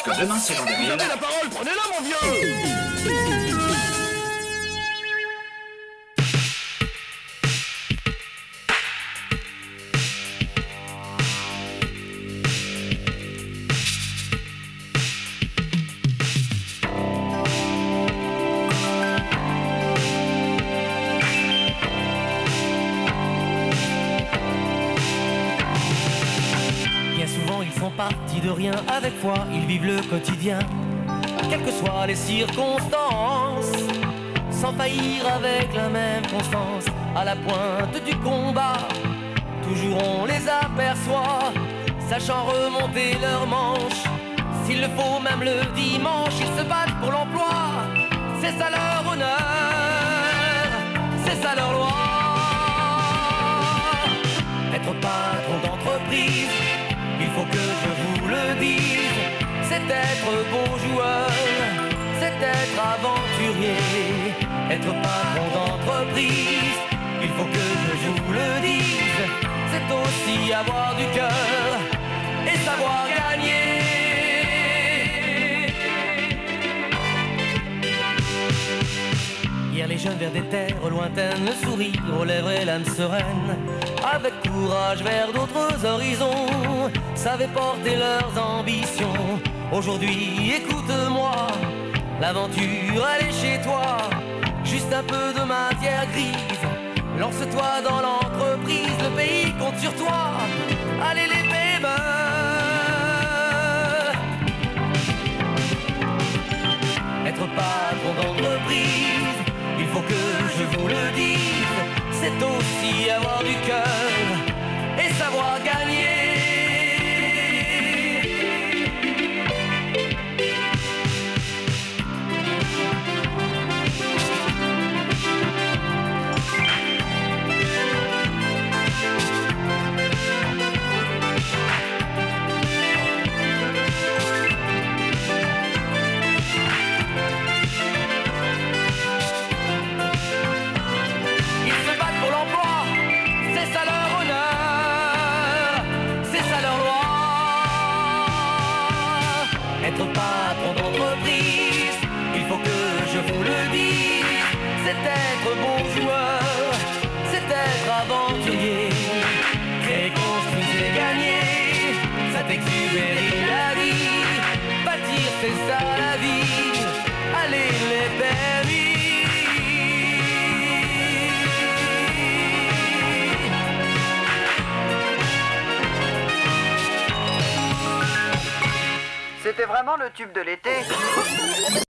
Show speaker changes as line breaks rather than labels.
que demain c'est l'an 2000.
Vous avez la parole, prenez-la, mon vieux!
Ils font partie de rien, avec foi, ils vivent le quotidien, quelles que soient les circonstances, sans faillir avec la même constance, à la pointe du combat, toujours on les aperçoit, sachant remonter leurs manches, s'il le faut même le dimanche, ils se battent pour l'emploi, c'est ça leur honneur, c'est ça leur loi, être patron d'entreprise. Il faut que je vous le dise, c'est être bon joueur, c'est être aventurier, être patron d'entreprise. Il faut que je vous le dise, c'est aussi avoir du cœur et savoir gagner. Hier les jeunes vers des terres lointaines, le sourire aux lèvres et l'âme sereine, avec courage vers d'autres horizons, savaient porter leurs ambitions. Aujourd'hui, écoute-moi, l'aventure elle est chez toi, juste un peu de matière grise, lance-toi dans l'entreprise, le pays compte sur toi, allez les bébés. Être patron d'entreprise, il faut que je vous le dise, c'est aussi avoir du cœur et savoir gagner. Être patron d'entreprise, il faut que je vous le dise, c'est être bon joueur, c'est être aventurier, créer, construire et gagner, ça t'exubérie la vie, bâtir c'est ça la vie, allez les permis.
C'était vraiment le tube de l'été.